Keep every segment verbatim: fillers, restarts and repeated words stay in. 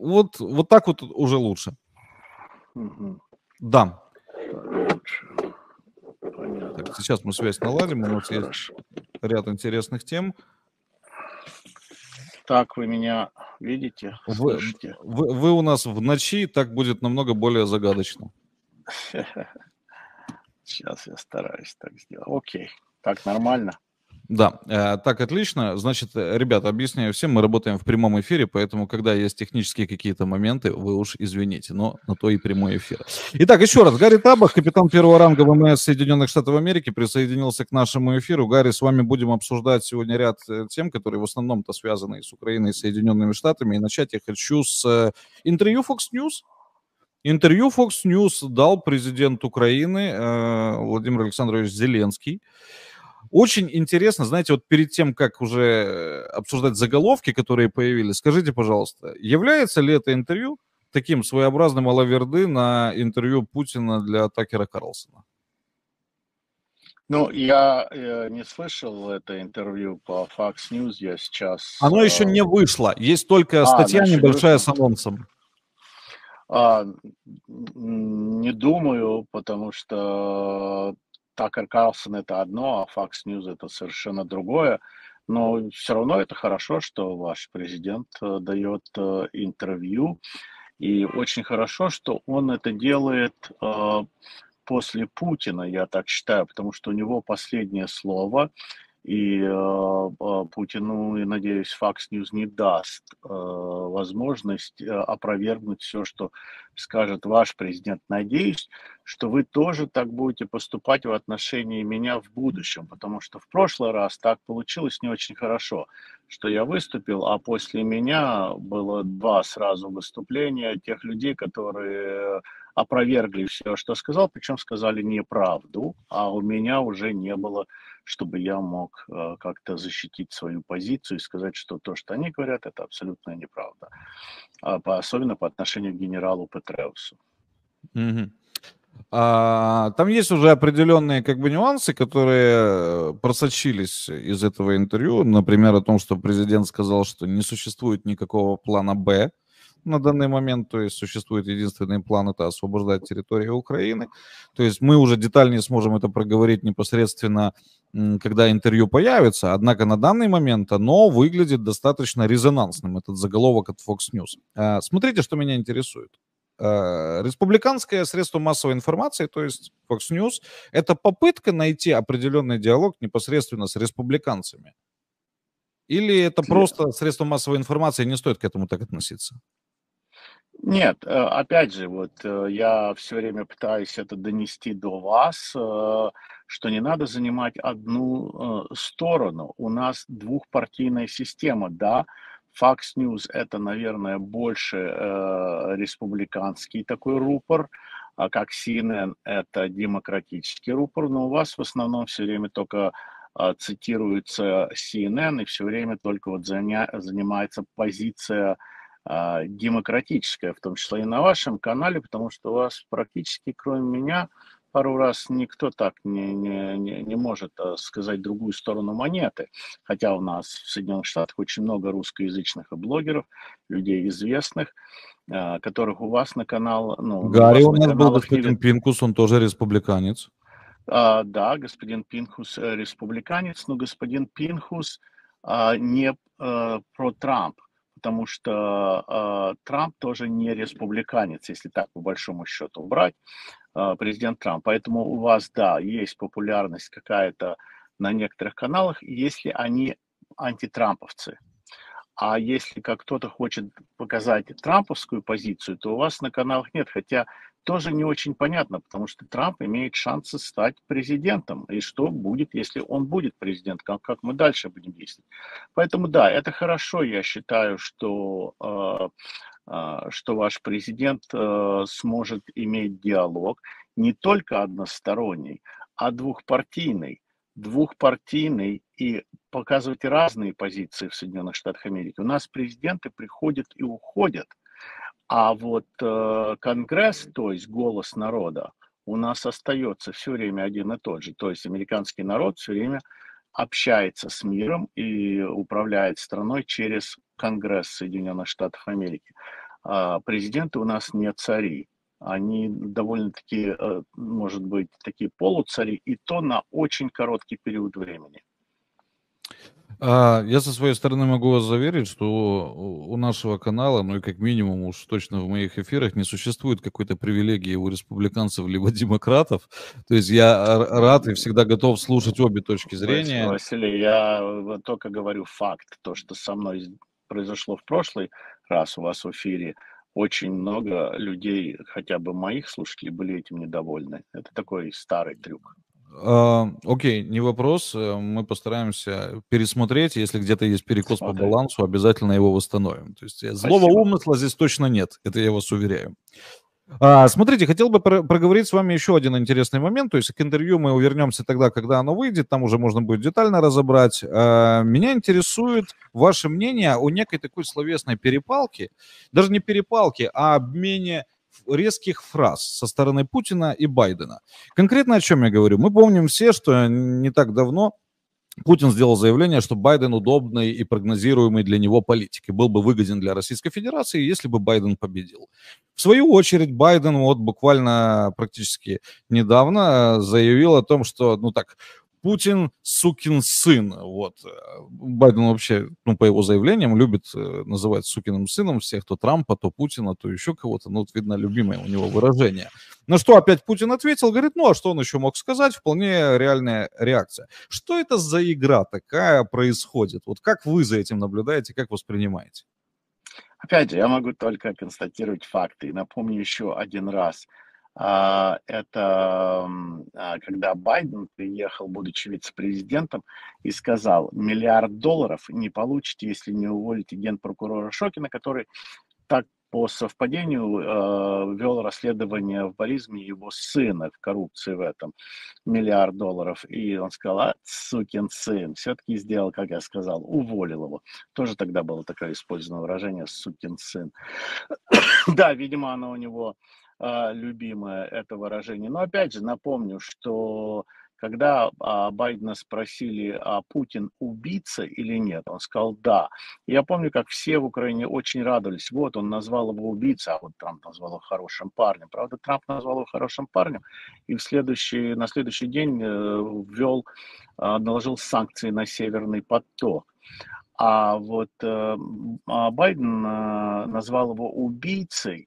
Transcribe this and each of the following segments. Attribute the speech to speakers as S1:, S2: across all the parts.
S1: вот, вот так вот уже лучше.
S2: Мгм.
S1: Да.
S2: Лучше.
S1: Так,
S2: Понятно.
S1: сейчас мы связь наладим, у нас есть
S2: Хорошо.
S1: ряд интересных тем.
S2: Так, вы меня видите,
S1: Вы,
S2: слышите?
S1: вы, вы у нас в ночи, так будет намного более загадочно.
S2: Сейчас я стараюсь так сделать. Окей. Так нормально?
S1: Да, э, так, отлично. Значит, э, ребята, объясняю всем, мы работаем в прямом эфире, поэтому, когда есть технические какие-то моменты, вы уж извините, но на то и прямой эфир. Итак, еще раз, Гарри Табах, капитан первого ранга ВМС Соединенных Штатов Америки, присоединился к нашему эфиру. Гарри, с вами будем обсуждать сегодня ряд э, тем, которые в основном-то связаны с Украиной и Соединенными Штатами. И начать я хочу с э, интервью Fox News. Интервью Fox News дал президент Украины э, Владимир Александрович Зеленский. Очень интересно, знаете, вот перед тем, как уже э, обсуждать заголовки, которые появились, скажите, пожалуйста, является ли это интервью таким своеобразным алаверды на интервью Путина для Такера Карлсона?
S2: Ну, я э, не слышал это интервью по Fox News, я сейчас...
S1: Оно еще
S2: э,
S1: не вышло, есть только
S2: А, оно
S1: статья
S2: еще не
S1: небольшая
S2: вышло?
S1: с анонсом.
S2: А, н- не думаю, потому что Такер Карлсон это одно, а Fox News это совершенно другое. Но все равно это хорошо, что ваш президент э, дает э, интервью. И очень хорошо, что он это делает э, после Путина, я так считаю, потому что у него последнее слово. И э, э, Путину, я надеюсь, Fox News не даст э, возможность э, опровергнуть все, что скажет ваш президент. Надеюсь, что вы тоже так будете поступать в отношении меня в будущем, потому что в прошлый раз так получилось не очень хорошо, что я выступил, а после меня было два сразу выступления тех людей, которые опровергли все, что сказал, причем сказали неправду, а у меня уже не было, чтобы я мог э, как-то защитить свою позицию и сказать, что то, что они говорят, это абсолютная неправда. А по, особенно по отношению к генералу Петреусу.
S1: Мгм. А, там есть уже определенные как бы нюансы, которые э, просочились из этого интервью. Например, о том, что президент сказал, что не существует никакого плана Б на данный момент, то есть существует единственный план — это освобождать территорию Украины. То есть мы уже детальнее сможем это проговорить непосредственно, м, когда интервью появится. Однако на данный момент оно выглядит достаточно резонансным, этот заголовок от Fox News. А, Смотрите, что меня интересует. Э, Республиканское средство массовой информации, то есть Fox News, это попытка найти определенный диалог непосредственно с республиканцами? Или это просто средство массовой информации, не стоит к этому так относиться?
S2: Нет, э, опять же, вот э, я все время пытаюсь это донести до вас, э, что не надо занимать одну э, сторону. У нас двухпартийная система, да. Fox News это, наверное, больше э, республиканский такой рупор, а как си эн эн это демократический рупор, но у вас в основном все время только а, цитируется си эн эн и все время только вот заня- занимается позиция а, демократическая, в том числе и на вашем канале, потому что у вас практически, кроме меня, пару раз никто так не, не, не, не может а, сказать другую сторону монеты. Хотя у нас в Соединенных Штатах очень много русскоязычных блогеров, людей известных, а, которых у вас на канал, ну, у
S1: Гарри
S2: вас
S1: у
S2: на
S1: нас был
S2: каналах не
S1: господин
S2: видно.
S1: Пинкус, он тоже республиканец.
S2: А, да, господин Пинхус э, республиканец, но господин Пинхус а, не э, про Трамп, потому что а, Трамп тоже не республиканец, если так по большому счету брать, а, президент Трамп. Поэтому у вас, да, есть популярность какая-то на некоторых каналах, если они антитрамповцы. А если как кто-то хочет показать трамповскую позицию, то у вас на каналах нет. Хотя тоже не очень понятно, потому что Трамп имеет шансы стать президентом. И что будет, если он будет президентом? Как, как мы дальше будем действовать? Поэтому да, это хорошо. Я считаю, что, э, э, что ваш президент э, сможет иметь диалог не только односторонний, а двухпартийный. Двухпартийный и показывать разные позиции в Соединенных Штатах Америки. У нас президенты приходят и уходят, а вот э, Конгресс, то есть голос народа, у нас остается все время один и тот же. То есть американский народ все время общается с миром и управляет страной через Конгресс Соединенных Штатов Америки. А, президенты у нас не цари. Они довольно-таки, э, может быть, такие полуцари, и то на очень короткий период времени.
S1: А, я со своей стороны могу вас заверить, что у у нашего канала, ну и как минимум уж точно в моих эфирах не существует какой-то привилегии у республиканцев либо демократов. То есть я р рад и всегда готов слушать обе точки
S2: Вась
S1: зрения.
S2: Василий, я вот только говорю факт. То, что со мной з произошло в прошлый раз у вас в эфире, очень много людей, хотя бы моих слушателей, были этим недовольны. Это такой старый трюк.
S1: А, окей, не вопрос. Э, мы постараемся пересмотреть. Если где-то есть перекос по
S2: Смотри,
S1: балансу, обязательно его восстановим. То есть, э, злого
S2: спасибо.
S1: умысла здесь точно нет, это я вас уверяю. А, смотрите, хотел бы про проговорить с вами еще один интересный момент. То есть к интервью мы вернемся тогда, когда оно выйдет, там уже можно будет детально разобрать. А, меня интересует ваше мнение о некой такой словесной перепалке, даже не перепалке, а обмене ф резких фраз со стороны Путина и Байдена. Конкретно о чем я говорю? Мы помним все, что не так давно Путин сделал заявление, что Байден удобный и прогнозируемый для него политик и был бы выгоден для Российской Федерации, если бы Байден победил. В свою очередь, Байден вот буквально практически недавно э, заявил о том, что, ну так, Путин сукин сын. Вот. Э, Байден вообще, ну, по его заявлениям, любит э, называть сукиным сыном всех, то Трампа, то Путина, то еще кого-то. Ну, вот, видно, любимое у него выражение. На что опять Путин ответил, говорит, ну, а что он еще мог сказать? Вполне реальная реакция. Что это за игра такая происходит? Вот как вы за этим наблюдаете, как воспринимаете?
S2: Опять же, я могу только констатировать факты. И напомню еще один раз. А, это, м, а, когда Байден приехал, будучи вице-президентом, и сказал: "Миллиард долларов не получите, если не уволите генпрокурора Шокина", который так по совпадению, э, вел расследование в Боризме его сына в коррупции в этом, миллиард долларов. И он сказал: "А, сукин сын". Все-таки сделал, как я сказал, уволил его. Тоже тогда было такое использовано выражение "сукин сын". Да, видимо, оно у него, а, любимое, это выражение. Но опять же напомню, что когда, а, Байдена спросили: "А Путин убийца или нет?" Он сказал: "Да". Я помню, как все в Украине очень радовались. Вот он назвал его убийцей, а вот Трамп назвал его хорошим парнем. Правда, Трамп назвал его хорошим парнем и в следующий на следующий день, э, ввел, а, наложил санкции на "Северный поток". А вот, э, м, а Байден, а, назвал его убийцей,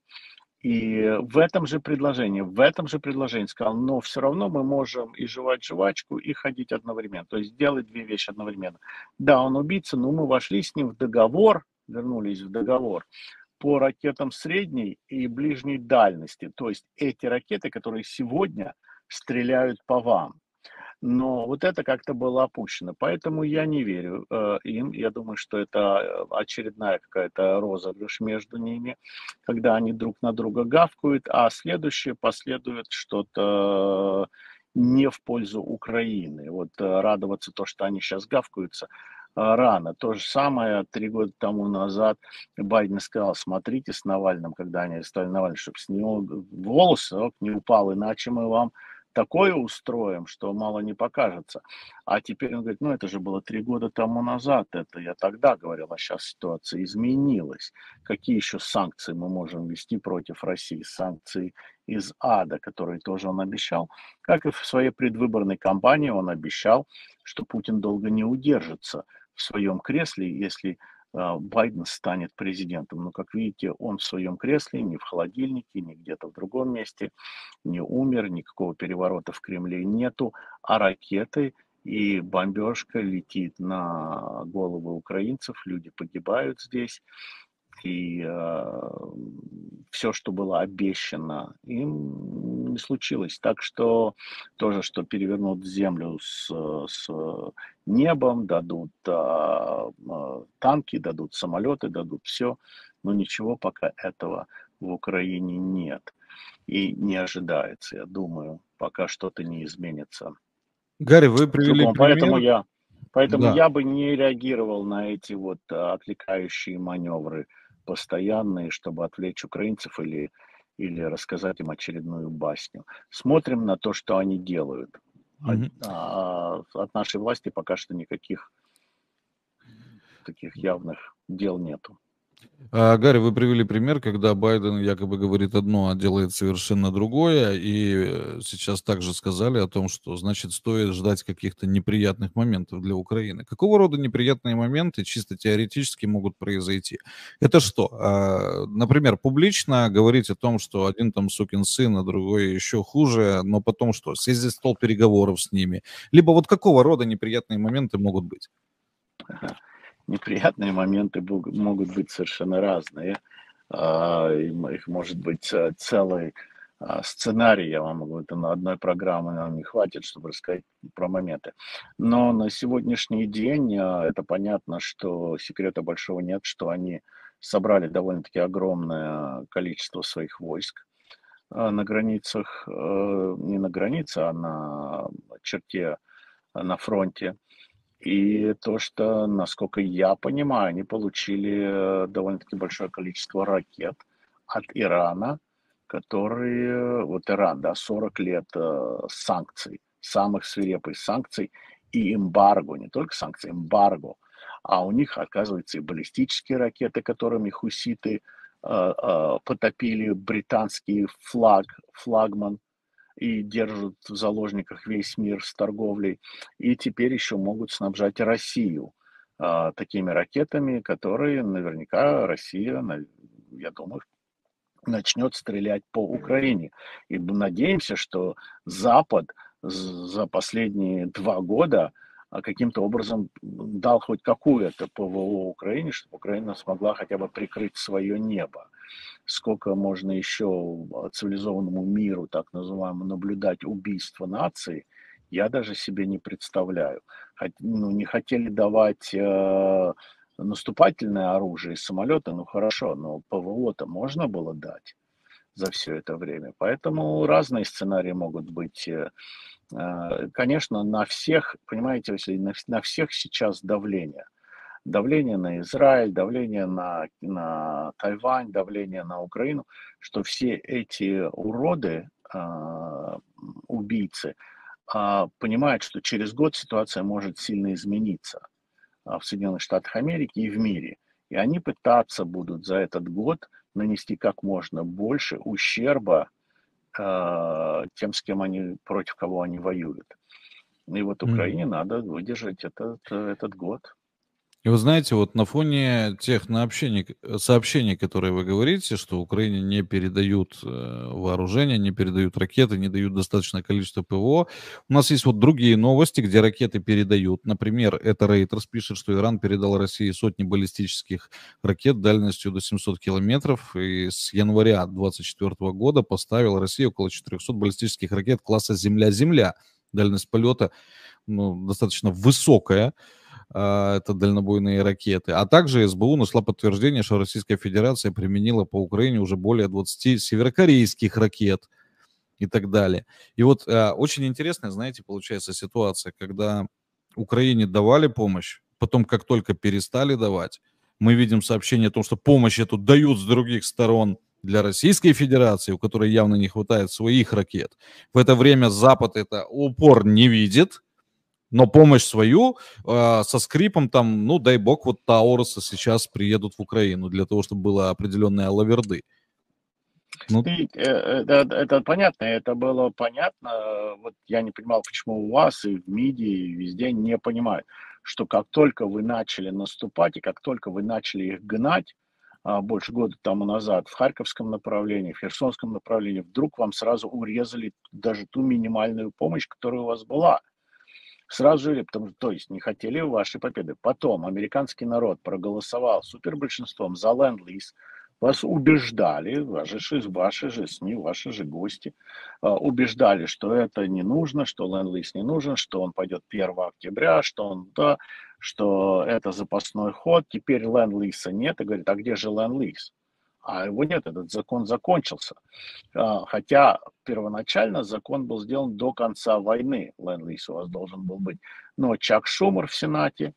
S2: и в этом же предложении в этом же предложении сказал: "Но все равно мы можем и жевать жвачку, и ходить одновременно". То есть делать две вещи одновременно. Да, он убийца, но мы вошли с ним в договор, вернулись в договор по ракетам средней и ближней дальности. То есть эти ракеты, которые сегодня стреляют по вам. Но вот это как-то было опущено. Поэтому я не верю, э, им. Я думаю, что это, э, очередная какая-то розыгрыш между ними, когда они друг на друга гавкают, а следующее последует что-то не в пользу Украины. Вот, э, радоваться то, что они сейчас гавкаются, а, рано. То же самое три года тому назад Байден сказал: "Смотрите с Навальным", когда они арестовали Навального, "чтоб с него г волос не упал, иначе мы вам такое устроим, что мало не покажется". А теперь он говорит: "Ну, это же было три года тому назад, это я тогда говорил, а сейчас ситуация изменилась. Какие еще санкции мы можем ввести против России? Санкции из ада", которые тоже он обещал. Как и в своей предвыборной кампании он обещал, что Путин долго не удержится в своем кресле, если, а, Байден станет президентом. Но, как видите, он в своем кресле, не в холодильнике, не где-то в другом месте, не умер, никакого переворота в Кремле нету, а ракеты и бомбежка летит на головы украинцев, люди погибают здесь, и все, что было обещано, им не случилось. Так что тоже, что перевернут землю с, с небом, дадут а, а, танки, дадут самолеты, дадут все, но ничего пока этого в Украине нет и не ожидается, я думаю, пока что-то не изменится
S1: Гарри, вы
S2: к
S1: привели
S2: другому. Поэтому
S1: пример.
S2: я, поэтому
S1: Да.
S2: я бы не реагировал на эти вот а, отвлекающие маневры постоянные, чтобы отвлечь украинцев или, или рассказать им очередную басню. Смотрим на то, что они делают. А-
S1: Мгм.
S2: а от нашей власти пока что никаких таких явных дел нету.
S1: А, Гарри, вы привели пример, когда Байден якобы говорит одно, а делает совершенно другое. И э, сейчас также сказали о том, что, значит, стоит ждать каких-то неприятных моментов для Украины. Какого рода неприятные моменты чисто теоретически могут произойти? Это что? А, Например, публично говорить о том, что один там сукин сын, а другой еще хуже, но потом что? Сесть за стол переговоров с ними? Либо вот какого рода неприятные моменты могут быть?
S2: Неприятные моменты буг- могут быть совершенно разные. А, и м- Их может быть э, целый а, сценарий, я вам могу, это на одной программы нам не хватит, чтобы рассказать про моменты. Но на сегодняшний день а, это понятно, что секрета большого нет, что они собрали довольно-таки огромное количество своих войск а, на границах, э, не на границе, а на черте, а, на фронте. И то, что, насколько я понимаю, они получили э, довольно-таки большое количество ракет от Ирана, которые, вот Иран, да, сорок лет э, санкций, самых свирепых санкций и эмбарго, не только санкций, эмбарго. А у них, оказывается, и баллистические ракеты, которыми хуситы э, э, потопили британский флаг, флагман, и держат в заложниках весь мир с торговлей. И теперь еще могут снабжать Россию а, такими ракетами, которые наверняка Россия, на- я думаю, начнет стрелять по Украине. И б- надеемся, что Запад з- за последние два года а, каким-то образом дал хоть какую-то ПВО Украине, чтобы Украина смогла хотя бы прикрыть свое небо. Сколько можно еще цивилизованному миру, так называемому, наблюдать убийство нации, я даже себе не представляю. Хот- ну, не хотели давать э, наступательное оружие и самолеты, ну хорошо, но ПВО-то можно было дать за все это время. Поэтому разные сценарии могут быть. э, э, Конечно, на всех, понимаете, если на, вс- на всех сейчас давление. Давление на Израиль, давление на, на Тайвань, давление на Украину, что все эти уроды, а, убийцы, а, понимают, что через год ситуация может сильно измениться а, в Соединенных Штатах Америки и в мире. И они пытаться будут за этот год нанести как можно больше ущерба а, тем, с кем они, против кого они воюют. И вот Украине надо выдержать этот, этот год.
S1: И вы знаете, вот на фоне тех наобщений, э, сообщений, которые вы говорите, что Украине не передают э, вооружения, не передают ракеты, не дают достаточное количество ПВО, у нас есть вот другие новости, где ракеты передают. Например, это Reuters пишет, что Иран передал России сотни баллистических ракет дальностью до семьсот километров, и с января двадцать четвёртого года поставил России около четырехсот баллистических ракет класса «Земля-Земля». Дальность полета, ну, достаточно высокая, а, это дальнобойные ракеты. А также СБУ нашла подтверждение, что Российская Федерация применила по Украине уже более двадцати северокорейских ракет и так далее. И вот а, очень интересная, знаете, получается ситуация, когда Украине давали помощь, потом как только перестали давать, мы видим сообщение о том, что помощь эту дают с других сторон для Российской Федерации, у которой явно не хватает своих ракет. В это время Запад это упор не видит, но помощь свою, а, со скрипом там, ну, дай бог, вот Таурусы сейчас приедут в Украину для того, чтобы было определенные алаверды. Ну,
S2: И, э, это это понятно, это было понятно. Э, Вот я не понимал, почему у вас и в МИДе, и везде не понимают, что как только вы начали наступать, и как только вы начали их гнать, а, больше года тому назад, в Харьковском направлении, в Херсонском направлении, вдруг вам сразу урезали даже ту минимальную помощь, которая у вас была. Сразу же, потому что, то есть, не хотели вашей победы. Потом американский народ проголосовал супербольшинством за ленд-лиз, вас убеждали, ваши же, ваши же СМИ, ваши же гости, а, убеждали, что это не нужно, что ленд-лиз не нужен, что он пойдет первого октября, что он, да, что это запасной ход. Теперь ленд-лиза нет, и говорит, а где же ленд-лиз? А его нет, этот закон закончился. А, Хотя первоначально закон был сделан до конца войны, ленд-лиз у вас должен был быть. Но Чак Шумер в Сенате,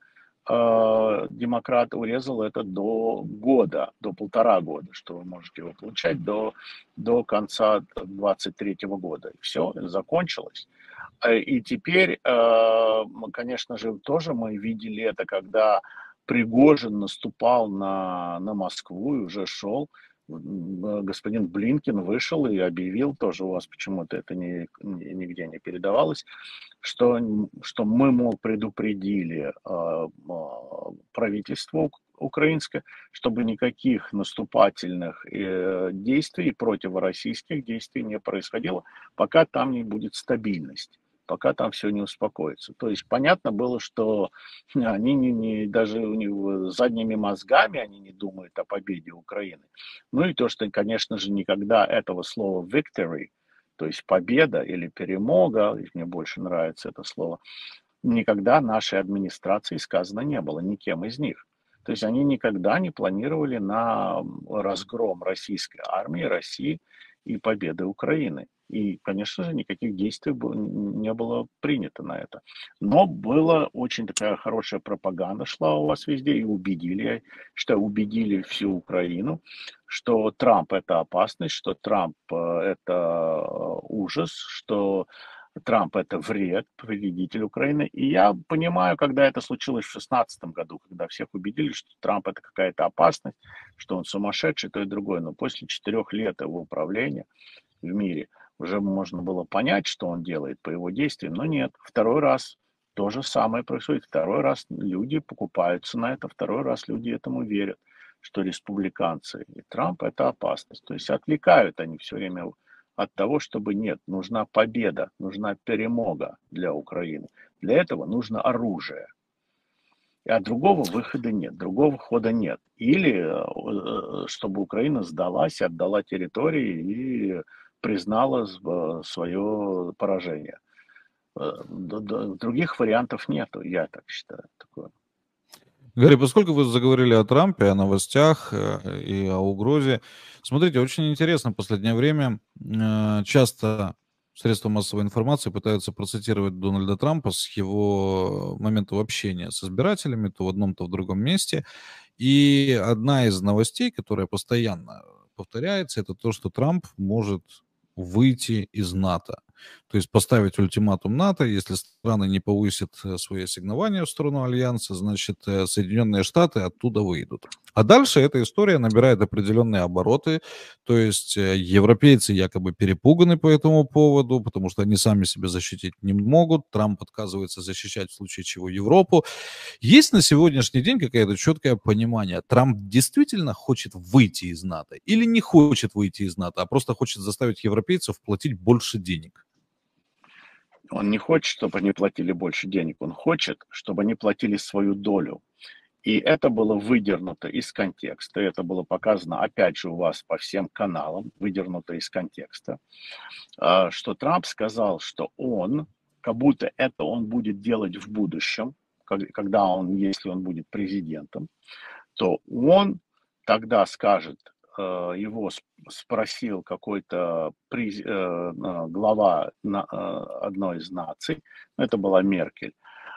S2: э, демократ, урезал это до года, до полтора года, что вы можете его получать до, до конца двадцать третьего года. И все, закончилось. Э, И теперь, э, мы, конечно же, тоже мы видели это, когда Пригожин наступал на, на Москву и уже шел. М, Господин Блинкин вышел и объявил, тоже у вас почему-то это ни- ни- нигде не передавалось, что, н- что мы, мол, предупредили а, а, правительство ук- украинское, чтобы никаких наступательных э, действий, противороссийских действий не происходило, пока там не будет стабильность, пока там все не успокоится. То есть понятно было, что они не, не- даже у них задними мозгами они не думают о победе Украины. Ну и то, что, конечно же, никогда этого слова victory, то есть победа или перемога, и мне больше нравится это слово, никогда нашей администрации сказано не было, никем из них. То есть они никогда не планировали на разгром российской армии, России и победы Украины. И, конечно же, никаких действий было- не было принято на это. Но была очень такая хорошая пропаганда шла у вас везде, и убедили, что убедили всю Украину, что Трамп это опасность, что Трамп э, это э, ужас, что Трамп это вред, победитель Украины. И я понимаю, когда это случилось в шестнадцатом году, когда всех убедили, что Трамп это какая-то опасность, что он сумасшедший, то и другое. Но после четырех лет его управления в мире уже можно было понять, что он делает по его действиям, но нет. Второй раз то же самое происходит. Второй раз люди покупаются на это, второй раз люди этому верят, что республиканцы и Трамп это опасность. То есть отвлекают они все время от того, чтобы нет, нужна победа, нужна перемога для Украины. Для этого нужно оружие. А другого выхода нет, другого хода нет. Или э, э, чтобы Украина сдалась, отдала территории и признала свое поражение. Э, д- д- Других вариантов нету, я так считаю. Такое.
S1: Гарри, поскольку вы заговорили о Трампе, о новостях э, и о угрозе, смотрите, очень интересно, в последнее время э, часто средства массовой информации пытаются процитировать Дональда Трампа с его моментов общения с избирателями, то в одном, то в другом месте. И одна из новостей, которая постоянно повторяется, это то, что Трамп может выйти из НАТО. То есть поставить ультиматум НАТО, если страны не повысят э, свои ассигнования в сторону Альянса, значит, э, Соединенные Штаты оттуда выйдут. А дальше эта история набирает определенные обороты, то есть э, европейцы якобы перепуганы по этому поводу, потому что они сами себя защитить не могут, Трамп отказывается защищать в случае чего Европу. Есть на сегодняшний день какое-то четкое понимание, Трамп действительно хочет выйти из НАТО или не хочет выйти из НАТО, а просто хочет заставить европейцев платить больше денег?
S2: Он не хочет, чтобы они платили больше денег, он хочет, чтобы они платили свою долю. И это было выдернуто из контекста, это было показано, опять же, у вас по всем каналам, выдернуто из контекста, а, что Трамп сказал, что он, как будто это он будет делать в будущем, как- когда он, если он будет президентом, то он тогда скажет, э, его сп- спросил какой-то през- э, э, глава на- э, одной из наций, ну, это была Меркель,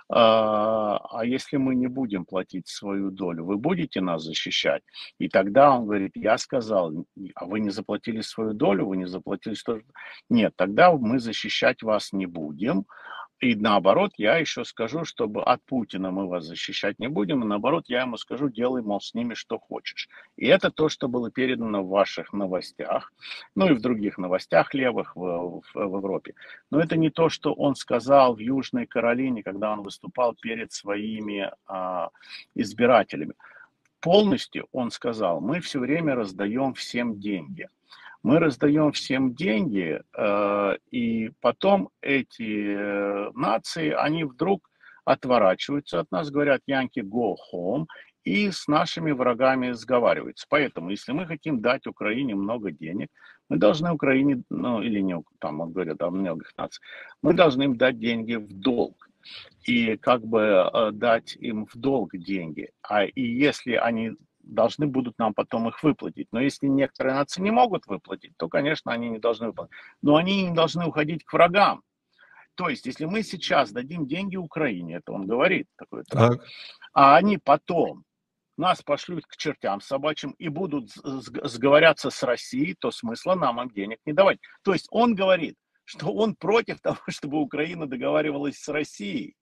S2: а а если мы не будем платить свою долю, вы будете нас защищать? И тогда он говорит, я сказал, а вы не заплатили свою долю, вы не заплатили что? Нет, тогда мы защищать вас не будем, и наоборот, я еще скажу, чтобы от Путина мы вас защищать не будем, и наоборот, я ему скажу, делай, мол, с ними что хочешь. И это то, что было передано в ваших новостях, ну и в других новостях левых в, в, в Европе. Но это не то, что он сказал в Южной Каролине, когда он выступал перед своими а, избирателями. Полностью он сказал, мы все время раздаем всем деньги. Мы раздаем всем деньги, э, и потом эти э, нации, они вдруг отворачиваются от нас, говорят Янки go home, и с нашими врагами сговариваются. Поэтому, если мы хотим дать Украине много денег, мы должны Украине, ну или не, там он говорит о многих нациях, мы должны им дать деньги в долг. И как бы э, дать им в долг деньги. А и если они должны будут нам потом их выплатить. Но если некоторые нации не могут выплатить, то, конечно, они не должны выплатить. Но они не должны уходить к врагам. То есть, если мы сейчас дадим деньги Украине, это он говорит, такой Трамп,
S1: Так.
S2: а они потом нас пошлют к чертям собачьим и будут сговорятся с Россией, то смысла нам им денег не давать. То есть он говорит, что он против того, чтобы Украина договаривалась с Россией.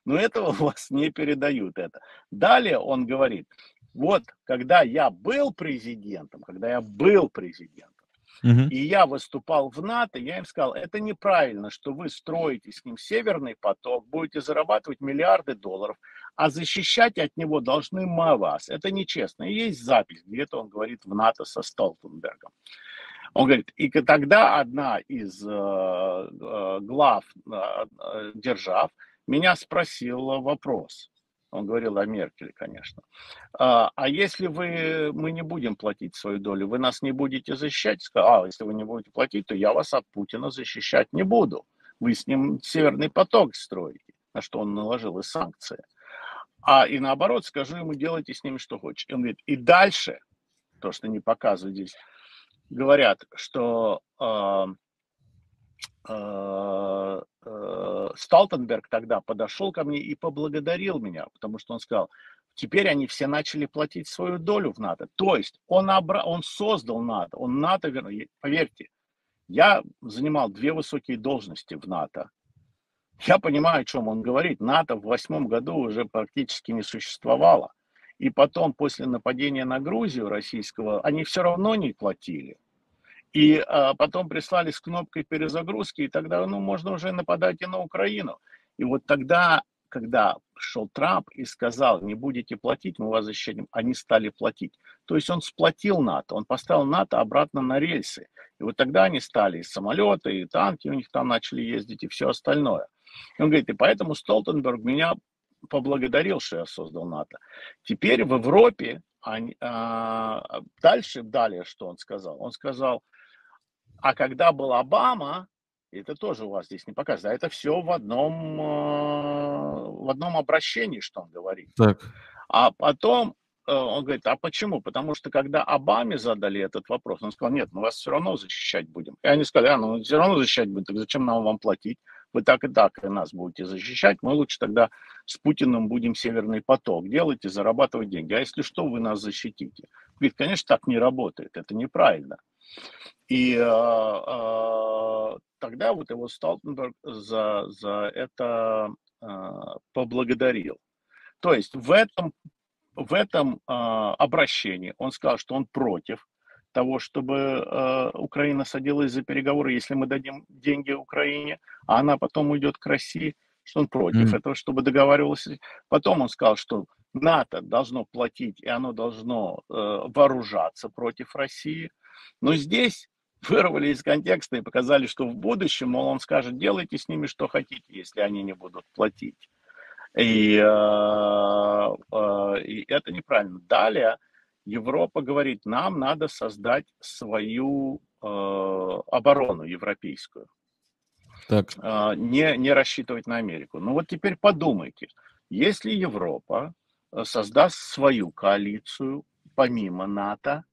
S2: Но этого у вас не передают это. Далее он говорит, вот когда я был президентом, когда я был президентом,
S1: Мгм.
S2: и я выступал в НАТО, я им сказал, это неправильно, что вы строите с ним Северный поток, будете зарабатывать миллиарды долларов, а защищать от него должны мы вас. Это нечестно. И есть запись, где-то он говорит в НАТО со Столтенбергом. Он говорит, и тогда одна из э, э, глав э, э, держав меня спросила вопрос. Он говорил о Меркеле, конечно. А, а если вы, мы не будем платить свою долю, вы нас не будете защищать? Сказал, а, если вы не будете платить, то я вас от Путина защищать не буду. Вы с ним Северный поток строите, на что он наложил и санкции. А и наоборот, скажу ему, делайте с ними что хочешь. И он говорит, и дальше, то, что не показывают здесь, говорят, что э, э, э, Столтенберг тогда подошел ко мне и поблагодарил меня, потому что он сказал, теперь они все начали платить свою долю в НАТО. То есть он, обра... он создал НАТО, он НАТО вернул. Поверьте, я занимал две высокие должности в НАТО. Я понимаю, о чем он говорит. НАТО в восьмом году уже практически не существовало. И потом, после нападения на Грузию российского, они все равно не платили. И а, потом прислали с кнопкой перезагрузки, и тогда, ну, можно уже нападать и на Украину. И вот тогда, когда шел Трамп и сказал, не будете платить, мы вас защитим, они стали платить. То есть он сплотил НАТО, он поставил НАТО обратно на рельсы. И вот тогда они стали и самолеты, и танки у них там начали ездить, и все остальное. И он говорит, и поэтому Столтенберг меня поблагодарил, что я создал НАТО. Теперь в Европе, они, а, дальше, далее, что он сказал? Он сказал, а когда был Обама, это тоже у вас здесь не показано, а это все в одном, в одном обращении, что он говорит.
S1: Так.
S2: А потом он говорит, а почему? Потому что когда Обаме задали этот вопрос, он сказал, нет, мы вас все равно защищать будем. И они сказали, а, ну все равно защищать будем, так зачем нам вам платить? Вы так и так и нас будете защищать, мы лучше тогда с Путиным будем Северный поток делать и зарабатывать деньги. А если что, вы нас защитите. Говорит, конечно, так не работает, это неправильно. И э, э, тогда вот его Столтенберг за, за это э, поблагодарил. То есть в этом, в этом э, обращении он сказал, что он против того, чтобы э, Украина садилась за переговоры, если мы дадим деньги Украине, а она потом уйдет к России, что он против
S1: Mm.
S2: этого, чтобы договаривалось. Потом он сказал, что НАТО должно платить, и оно должно э, вооружаться против России. Но здесь вырвали из контекста и показали, что в будущем, мол, он скажет, делайте с ними что хотите, если они не будут платить. И, э, э, и это неправильно. Далее Европа говорит, нам надо создать свою э, оборону европейскую.
S1: Так.
S2: Э, не, не рассчитывать на Америку. Ну вот теперь подумайте, если Европа создаст свою коалицию помимо НАТО,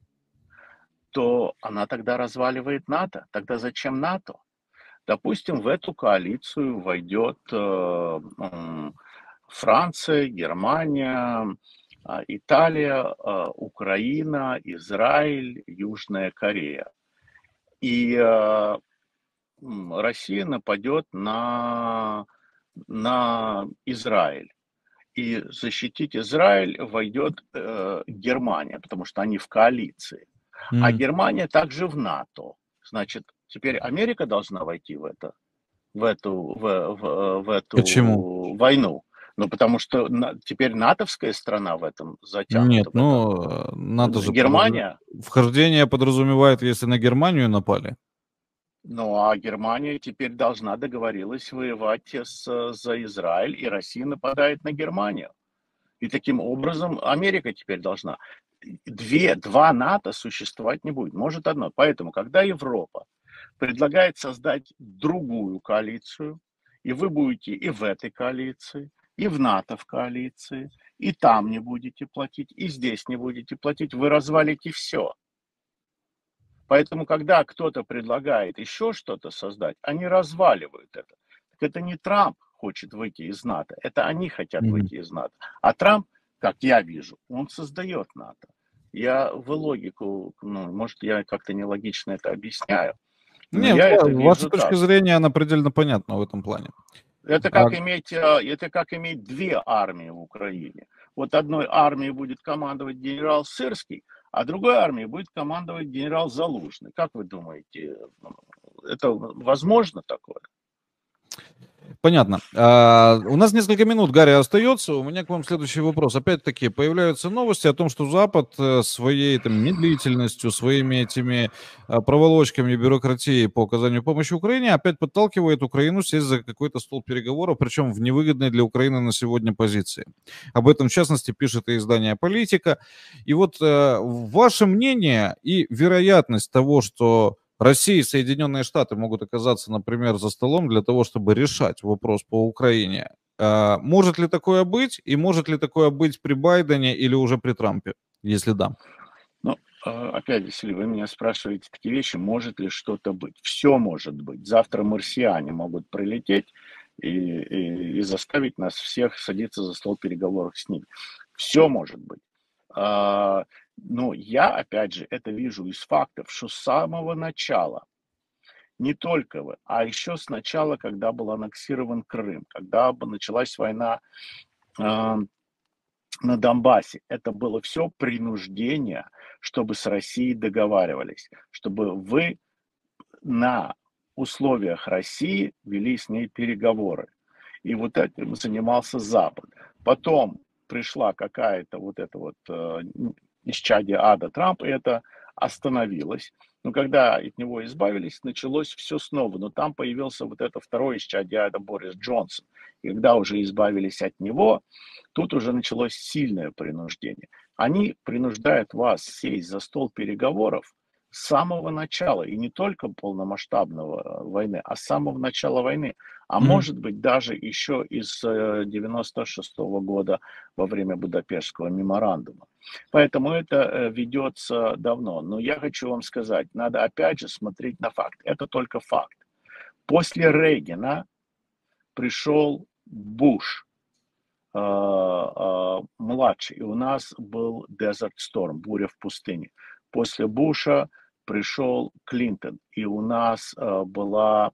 S2: то она тогда разваливает НАТО. Тогда зачем НАТО? Допустим, в эту коалицию войдет э, э, Франция, Германия, э, Италия, э, Украина, Израиль, Южная Корея. И э, Россия нападет на, на Израиль. И защитить Израиль войдет э, Германия, потому что они в коалиции. А
S1: Mm.
S2: Германия также в НАТО. Значит, теперь Америка должна войти в это, в эту, в, в, в эту
S1: Почему?
S2: войну. Ну, потому что на, теперь натовская страна в этом затянута.
S1: Нет,
S2: В этом.
S1: ну, э, НАТО же подразу-
S2: Германия.
S1: вхождение подразумевает, если на Германию напали.
S2: Ну, а Германия теперь должна договорилась воевать с, за Израиль, и Россия нападает на Германию. И таким образом Америка теперь должна. Две, два НАТО существовать не будет, может одно. Поэтому, когда Европа предлагает создать другую коалицию, и вы будете и в этой коалиции, и в НАТО в коалиции, и там не будете платить, и здесь не будете платить, вы развалите все. Поэтому, когда кто-то предлагает еще что-то создать, они разваливают это. Так это не Трамп хочет выйти из НАТО, это они хотят
S1: Мгм.
S2: выйти из НАТО. А Трамп, как я вижу, он создает НАТО. Я в логику, ну, может, я как-то нелогично это объясняю, но
S1: Не,
S2: я
S1: ва-
S2: это
S1: ваша
S2: вижу
S1: точка
S2: так.
S1: зрения, она предельно понятна в этом плане.
S2: Это
S1: А,
S2: как иметь, а, это как иметь две армии в Украине. Вот одной армией будет командовать генерал Сырский, а другой армией будет командовать генерал Залужный. Как вы думаете, это возможно такое?
S1: Понятно. А, у нас несколько минут, Гарри, остается. У меня к вам следующий вопрос. Опять-таки, появляются новости о том, что Запад э, своей там, медлительностью, своими этими а, проволочками бюрократии по оказанию помощи Украине опять подталкивает Украину сесть за какой-то стол переговоров, причем в невыгодной для Украины на сегодня позиции. Об этом, в частности, пишет и издание «Политика». И вот э, ваше мнение и вероятность того, что Россия и Соединенные Штаты могут оказаться, например, за столом для того, чтобы решать вопрос по Украине. А, может ли такое быть? И может ли такое быть при Байдене или уже при Трампе, если да?
S2: Ну, а, опять, если вы меня спрашиваете такие вещи, может ли что-то быть? Все может быть. Завтра марсиане могут прилететь и, и, и заставить нас всех садиться за стол переговоров с ними. Все может быть. А, но я, опять же, это вижу из фактов, что с самого начала, не только вы, а еще с начала, когда был аннексирован Крым, когда бы началась война а, на Донбассе, это было все принуждение, чтобы с Россией договаривались, чтобы вы на условиях России вели с ней переговоры. И вот этим занимался Запад. Потом пришла какая-то вот эта вот э, исчадие ада Трамп, и это остановилось. Но когда от него избавились, началось все снова. Но там появился вот это второе исчадие ада Борис Джонсон. И когда уже избавились от него, тут уже началось сильное принуждение. Они принуждают вас сесть за стол переговоров с самого начала, и не только полномасштабного войны, а с самого начала войны, а
S1: Мгм.
S2: может быть даже еще из э, девяносто шестого года во время Будапештского меморандума. Поэтому это э, ведется давно. Но я хочу вам сказать, надо опять же смотреть на факт. Это только факт. После Рейгана пришел Буш, э, э, младший, и у нас был Desert Storm, буря в пустыне. После Буша пришел Клинтон, и у нас э, была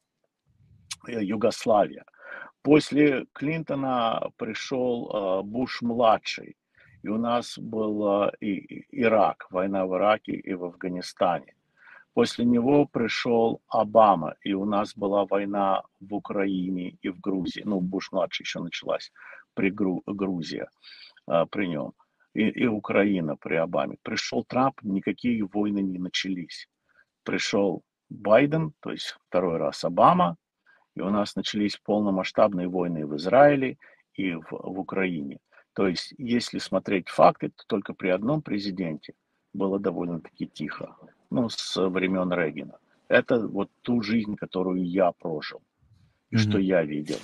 S2: э, Югославия. После Клинтона пришел э, Буш-младший, и у нас был э, и, и Ирак, война в Ираке и в Афганистане. После него пришел Обама, и у нас была война в Украине и в Грузии. Ну, Буш-младший еще началась при Гру- Грузии, э, при нем. И, и Украина при Обаме. Пришел Трамп, никакие войны не начались. Пришел Байден, то есть второй раз Обама, и у нас начались полномасштабные войны в Израиле и в, в Украине. То есть, если смотреть факты, то только при одном президенте было довольно-таки тихо. Ну, с времен Рейгана. Это вот ту жизнь, которую я прожил и что
S1: Мгм.
S2: я видел.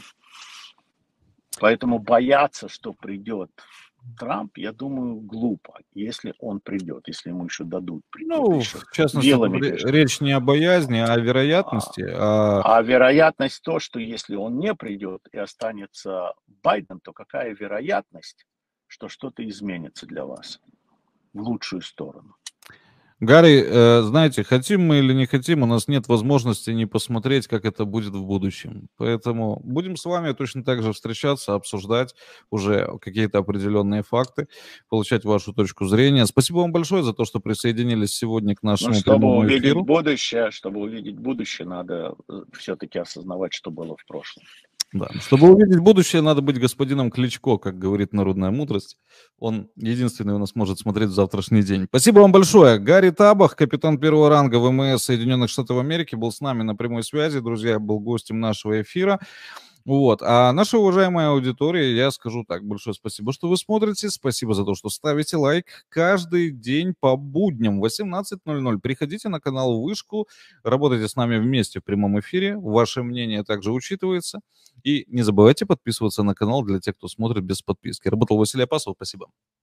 S2: Поэтому бояться, что придет Трамп, я думаю, глупо, если он придет, если ему еще дадут прийти. Это
S1: Ну,
S2: еще
S1: в частности, тут
S2: вилами,
S1: ре-
S2: конечно.
S1: речь не о боязни, а о
S2: А,
S1: вероятности. А,
S2: а вероятность то, что если он не придет и останется Байден, то какая вероятность, что что-то изменится для вас в лучшую сторону?
S1: Гарри, э, знаете, хотим мы или не хотим, у нас нет возможности не посмотреть, как это будет в будущем. Поэтому будем с вами точно так же встречаться, обсуждать уже какие-то определенные факты, получать вашу точку зрения. Спасибо вам большое за то, что присоединились сегодня к
S2: Но
S1: нашему
S2: чтобы
S1: прямому
S2: увидеть
S1: эфиру.
S2: будущее, чтобы увидеть будущее, надо все-таки осознавать, что было в прошлом.
S1: Да. Чтобы увидеть будущее, надо быть господином Кличко, как говорит народная мудрость. Он единственный у нас может смотреть в завтрашний день. Спасибо вам большое. Гарри Табах, капитан первого ранга ВМС Соединенных Штатов Америки, был с нами на прямой связи, друзья, был гостем нашего эфира. Вот. А наша уважаемая аудитория, я скажу так, большое спасибо, что вы смотрите, спасибо за то, что ставите лайк. Каждый день по будням в восемнадцать ноль ноль приходите на канал Вышку, работайте с нами вместе в прямом эфире, ваше мнение также учитывается. И не забывайте подписываться на канал для тех, кто смотрит без подписки. Работал Василий Апасов, спасибо.